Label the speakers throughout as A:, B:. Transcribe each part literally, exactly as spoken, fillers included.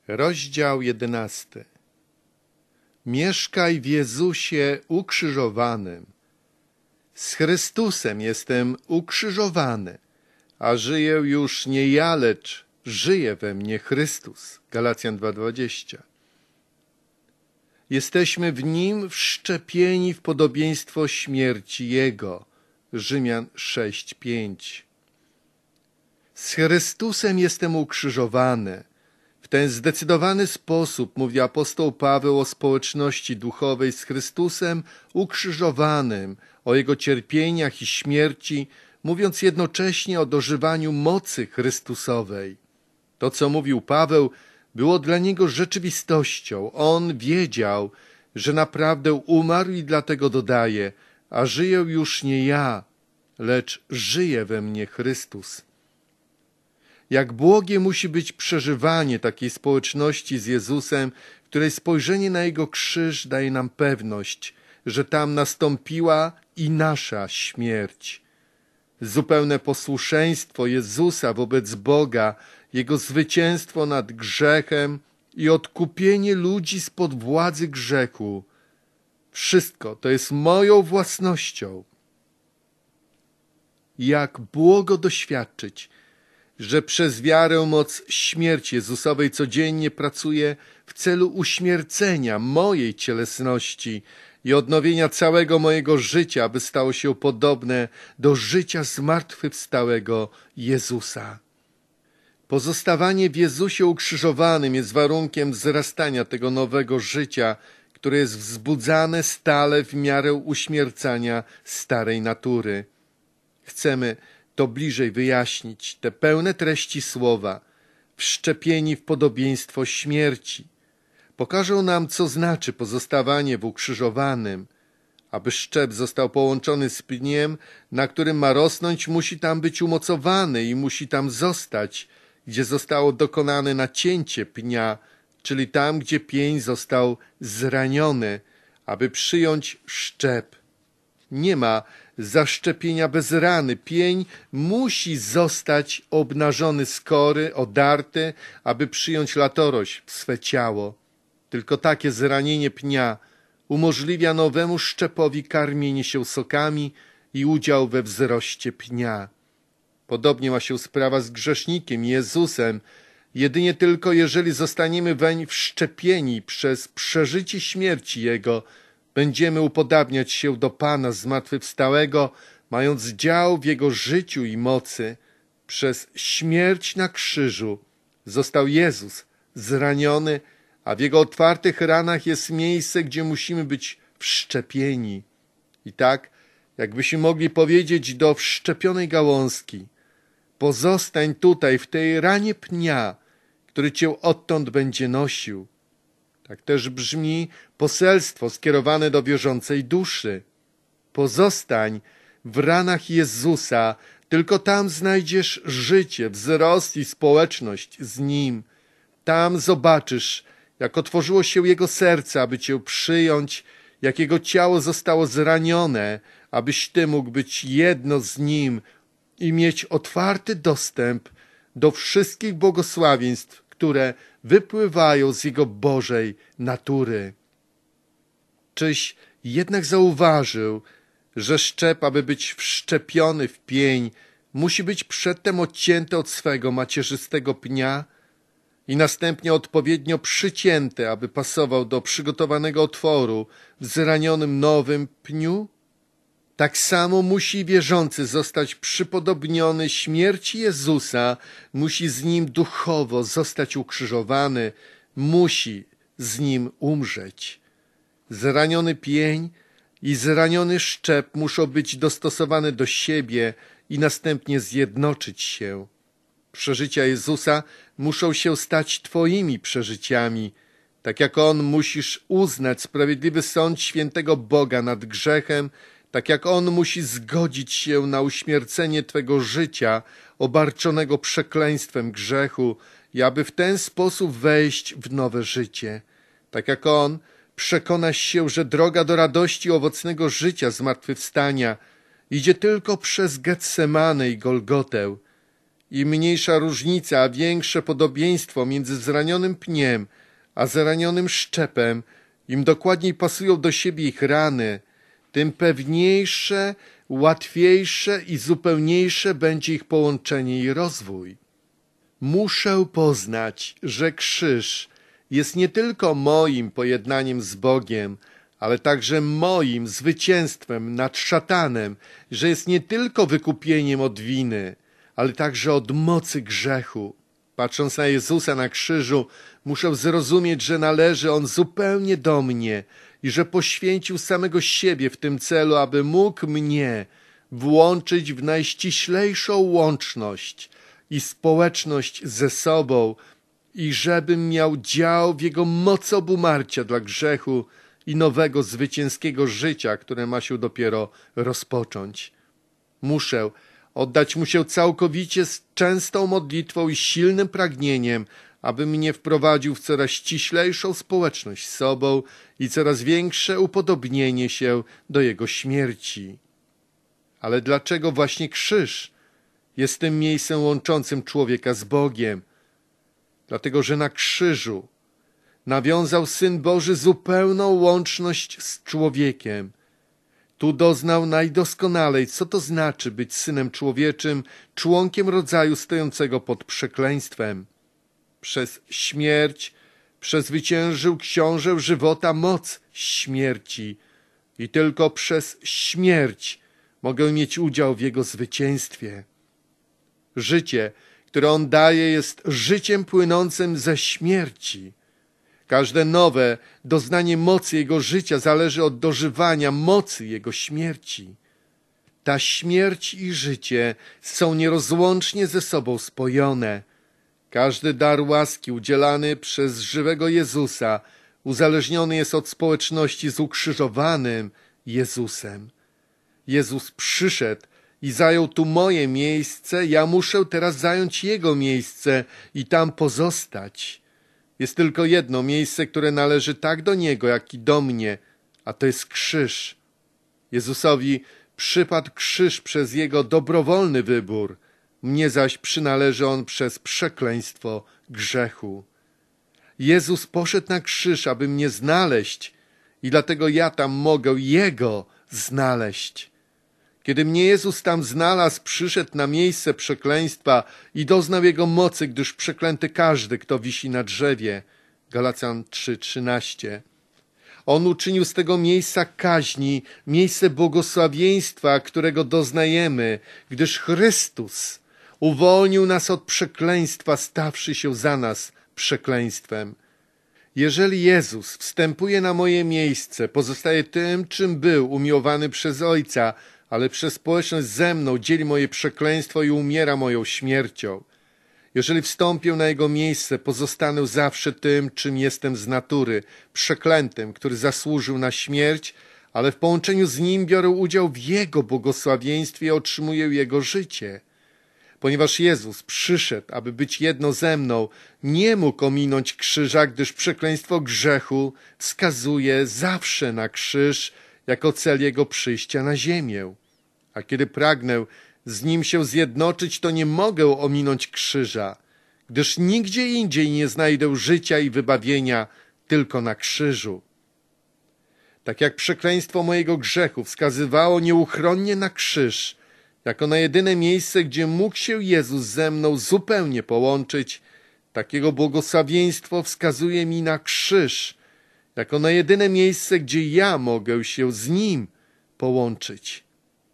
A: Rozdział jedenasty. Mieszkaj w Jezusie ukrzyżowanym. Z Chrystusem jestem ukrzyżowany, a żyję już nie ja, lecz żyje we mnie Chrystus. Galacjan dwa dwadzieścia. Jesteśmy w Nim wszczepieni w podobieństwo śmierci Jego. Rzymian sześć pięć. Z Chrystusem jestem ukrzyżowany. W ten zdecydowany sposób mówi apostoł Paweł o społeczności duchowej z Chrystusem ukrzyżowanym, o Jego cierpieniach i śmierci, mówiąc jednocześnie o dożywaniu mocy Chrystusowej. To, co mówił Paweł, było dla niego rzeczywistością. On wiedział, że naprawdę umarł i dlatego dodaje: a żyję już nie ja, lecz żyje we mnie Chrystus. Jak błogie musi być przeżywanie takiej społeczności z Jezusem, w której spojrzenie na Jego krzyż daje nam pewność, że tam nastąpiła i nasza śmierć. Zupełne posłuszeństwo Jezusa wobec Boga, Jego zwycięstwo nad grzechem i odkupienie ludzi spod władzy grzechu. Wszystko to jest moją własnością. Jak błogo doświadczyć, że przez wiarę moc śmierci Jezusowej codziennie pracuje w celu uśmiercenia mojej cielesności i odnowienia całego mojego życia, aby stało się podobne do życia zmartwychwstałego Jezusa. Pozostawanie w Jezusie ukrzyżowanym jest warunkiem wzrastania tego nowego życia, które jest wzbudzane stale w miarę uśmiercania starej natury. Chcemy to bliżej wyjaśnić, te pełne treści słowa, wszczepieni w podobieństwo śmierci. Pokażą nam, co znaczy pozostawanie w ukrzyżowanym. Aby szczep został połączony z pniem, na którym ma rosnąć, musi tam być umocowany i musi tam zostać, gdzie zostało dokonane nacięcie pnia, czyli tam, gdzie pień został zraniony, aby przyjąć szczep. Nie ma zaszczepienia bez rany. Pień musi zostać obnażony z kory, odarty, aby przyjąć latorość w swe ciało. Tylko takie zranienie pnia umożliwia nowemu szczepowi karmienie się sokami i udział we wzroście pnia. Podobnie ma się sprawa z grzesznikiem Jezusem. Jedynie tylko jeżeli zostaniemy weń wszczepieni przez przeżycie śmierci Jego, będziemy upodabniać się do Pana zmartwychwstałego, mając dział w Jego życiu i mocy. Przez śmierć na krzyżu został Jezus zraniony, a w Jego otwartych ranach jest miejsce, gdzie musimy być wszczepieni. I tak, jakbyśmy mogli powiedzieć do wszczepionej gałązki: pozostań tutaj, w tej ranie pnia, który Cię odtąd będzie nosił. Tak też brzmi poselstwo skierowane do wierzącej duszy. Pozostań w ranach Jezusa, tylko tam znajdziesz życie, wzrost i społeczność z Nim. Tam zobaczysz, jak otworzyło się Jego serce, aby Cię przyjąć, jak Jego ciało zostało zranione, abyś Ty mógł być jedno z Nim i mieć otwarty dostęp do wszystkich błogosławieństw, które wypływają z Jego Bożej natury. Czyś jednak zauważył, że szczep, aby być wszczepiony w pień, musi być przedtem odcięty od swego macierzystego pnia i następnie odpowiednio przycięty, aby pasował do przygotowanego otworu w zranionym nowym pniu? Tak samo musi wierzący zostać przypodobniony śmierci Jezusa, musi z Nim duchowo zostać ukrzyżowany, musi z Nim umrzeć. Zraniony pień i zraniony szczep muszą być dostosowane do siebie i następnie zjednoczyć się. Przeżycia Jezusa muszą się stać Twoimi przeżyciami. Tak jak On musisz uznać sprawiedliwy sąd świętego Boga nad grzechem, tak jak On musi zgodzić się na uśmiercenie Twego życia obarczonego przekleństwem grzechu i aby w ten sposób wejść w nowe życie. Tak jak On przekonasz się, że droga do radości owocnego życia zmartwychwstania idzie tylko przez Getsemanę i Golgotę. Im mniejsza różnica, a większe podobieństwo między zranionym pniem a zranionym szczepem, im dokładniej pasują do siebie ich rany, tym pewniejsze, łatwiejsze i zupełniejsze będzie ich połączenie i rozwój. Muszę poznać, że krzyż jest nie tylko moim pojednaniem z Bogiem, ale także moim zwycięstwem nad szatanem, że jest nie tylko wykupieniem od winy, ale także od mocy grzechu. Patrząc na Jezusa na krzyżu, muszę zrozumieć, że należy On zupełnie do mnie i że poświęcił samego siebie w tym celu, aby mógł mnie włączyć w najściślejszą łączność i społeczność ze sobą i żebym miał dział w Jego mocy obumarcia dla grzechu i nowego zwycięskiego życia, które ma się dopiero rozpocząć. Muszę oddać Mu się całkowicie z częstą modlitwą i silnym pragnieniem, aby mnie wprowadził w coraz ściślejszą społeczność z sobą i coraz większe upodobnienie się do Jego śmierci. Ale dlaczego właśnie krzyż jest tym miejscem łączącym człowieka z Bogiem? Dlatego, że na krzyżu nawiązał Syn Boży zupełną łączność z człowiekiem. Tu doznał najdoskonalej, co to znaczy być Synem Człowieczym, członkiem rodzaju stojącego pod przekleństwem. Przez śmierć przezwyciężył książę żywota moc śmierci i tylko przez śmierć mogę mieć udział w jego zwycięstwie. Życie, które On daje, jest życiem płynącym ze śmierci. Każde nowe doznanie mocy Jego życia zależy od dożywania mocy Jego śmierci. Ta śmierć i życie są nierozłącznie ze sobą spojone. Każdy dar łaski udzielany przez żywego Jezusa uzależniony jest od społeczności z ukrzyżowanym Jezusem. Jezus przyszedł i zajął tu moje miejsce, ja muszę teraz zająć Jego miejsce i tam pozostać. Jest tylko jedno miejsce, które należy tak do Niego, jak i do mnie, a to jest krzyż. Jezusowi przypadł krzyż przez Jego dobrowolny wybór, mnie zaś przynależy On przez przekleństwo grzechu. Jezus poszedł na krzyż, aby mnie znaleźć i dlatego ja tam mogę Jego znaleźć. Kiedy mnie Jezus tam znalazł, przyszedł na miejsce przekleństwa i doznał Jego mocy, gdyż przeklęty każdy, kto wisi na drzewie. Galacjan trzy trzynaście. On uczynił z tego miejsca kaźni miejsce błogosławieństwa, którego doznajemy, gdyż Chrystus uwolnił nas od przekleństwa, stawszy się za nas przekleństwem. Jeżeli Jezus wstępuje na moje miejsce, pozostaje tym, czym był, umiłowany przez Ojca, ale przez społeczność ze mną dzieli moje przekleństwo i umiera moją śmiercią. Jeżeli wstąpię na Jego miejsce, pozostanę zawsze tym, czym jestem z natury, przeklętym, który zasłużył na śmierć, ale w połączeniu z Nim biorę udział w Jego błogosławieństwie i otrzymuję Jego życie. Ponieważ Jezus przyszedł, aby być jedno ze mną, nie mógł ominąć krzyża, gdyż przekleństwo grzechu wskazuje zawsze na krzyż jako cel Jego przyjścia na ziemię. A kiedy pragnę z Nim się zjednoczyć, to nie mogę ominąć krzyża, gdyż nigdzie indziej nie znajdę życia i wybawienia, tylko na krzyżu. Tak jak przekleństwo mojego grzechu wskazywało nieuchronnie na krzyż, jako na jedyne miejsce, gdzie mógł się Jezus ze mną zupełnie połączyć, takiego błogosławieństwo wskazuje mi na krzyż, jako na jedyne miejsce, gdzie ja mogę się z Nim połączyć.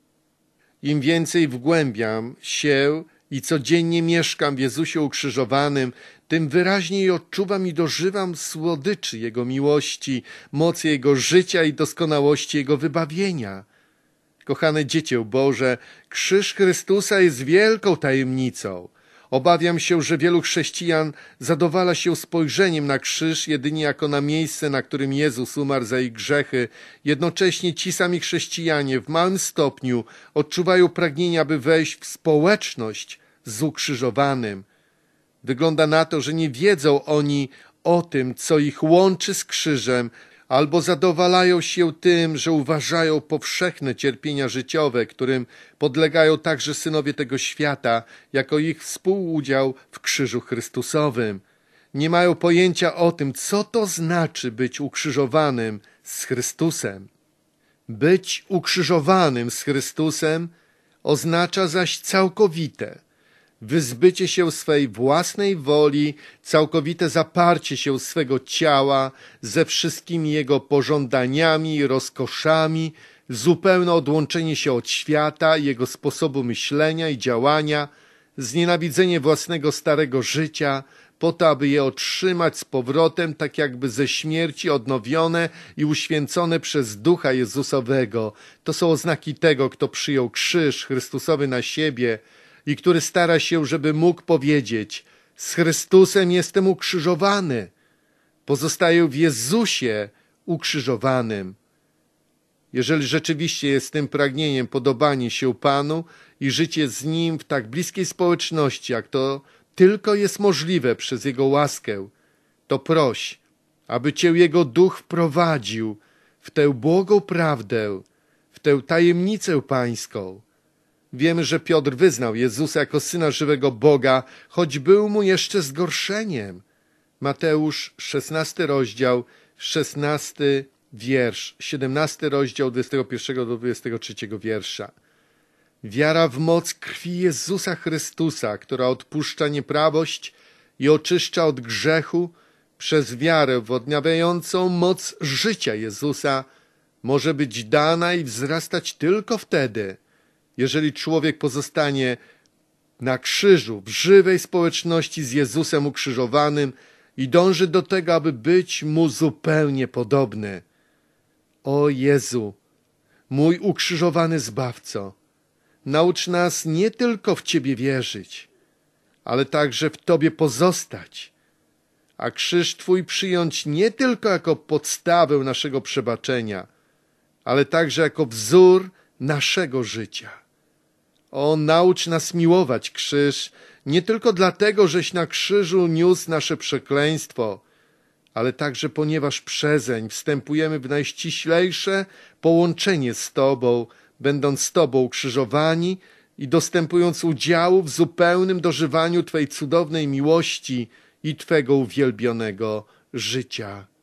A: Im więcej wgłębiam się i codziennie mieszkam w Jezusie ukrzyżowanym, tym wyraźniej odczuwam i dożywam słodyczy Jego miłości, mocy Jego życia i doskonałości Jego wybawienia. Kochane dziecię Boże, krzyż Chrystusa jest wielką tajemnicą. Obawiam się, że wielu chrześcijan zadowala się spojrzeniem na krzyż jedynie jako na miejsce, na którym Jezus umarł za ich grzechy. Jednocześnie ci sami chrześcijanie w małym stopniu odczuwają pragnienie, aby wejść w społeczność z ukrzyżowanym. Wygląda na to, że nie wiedzą oni o tym, co ich łączy z krzyżem, albo zadowalają się tym, że uważają powszechne cierpienia życiowe, którym podlegają także synowie tego świata, jako ich współudział w krzyżu Chrystusowym. Nie mają pojęcia o tym, co to znaczy być ukrzyżowanym z Chrystusem. Być ukrzyżowanym z Chrystusem oznacza zaś całkowite wyzbycie się swej własnej woli, całkowite zaparcie się swego ciała ze wszystkimi jego pożądaniami i rozkoszami, zupełne odłączenie się od świata, jego sposobu myślenia i działania, znienawidzenie własnego starego życia, po to, aby je otrzymać z powrotem, tak jakby ze śmierci odnowione i uświęcone przez Ducha Jezusowego. To są oznaki tego, kto przyjął krzyż Chrystusowy na siebie i który stara się, żeby mógł powiedzieć: z Chrystusem jestem ukrzyżowany. Pozostaję w Jezusie ukrzyżowanym. Jeżeli rzeczywiście jest tym pragnieniem podobanie się Panu i życie z Nim w tak bliskiej społeczności, jak to tylko jest możliwe przez Jego łaskę, to proś, aby Cię Jego Duch wprowadził w tę błogą prawdę, w tę tajemnicę Pańską. Wiemy, że Piotr wyznał Jezusa jako Syna żywego Boga, choć był mu jeszcze zgorszeniem. Mateusz, szesnasty rozdział, szesnasty wiersz, siedemnasty rozdział, dwudziestego pierwszego do dwudziestego trzeciego wiersza. Wiara w moc krwi Jezusa Chrystusa, która odpuszcza nieprawość i oczyszcza od grzechu, przez wiarę w odnawiającą moc życia Jezusa, może być dana i wzrastać tylko wtedy, jeżeli człowiek pozostanie na krzyżu, w żywej społeczności z Jezusem ukrzyżowanym i dąży do tego, aby być Mu zupełnie podobny. O Jezu, mój ukrzyżowany Zbawco, naucz nas nie tylko w Ciebie wierzyć, ale także w Tobie pozostać, a krzyż Twój przyjąć nie tylko jako podstawę naszego przebaczenia, ale także jako wzór naszego życia. O, naucz nas miłować krzyż, nie tylko dlatego, żeś na krzyżu niósł nasze przekleństwo, ale także ponieważ przezeń wstępujemy w najściślejsze połączenie z Tobą, będąc z Tobą ukrzyżowani i dostępując udziału w zupełnym dożywaniu Twej cudownej miłości i Twego uwielbionego życia.